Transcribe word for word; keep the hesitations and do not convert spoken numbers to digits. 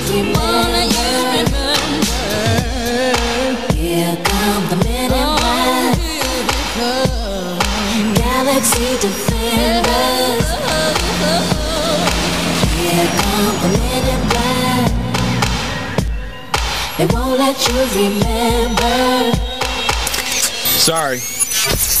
remember. Here come the men in black, galaxy defenders. Here come the men in black, they won't let you remember. Sorry.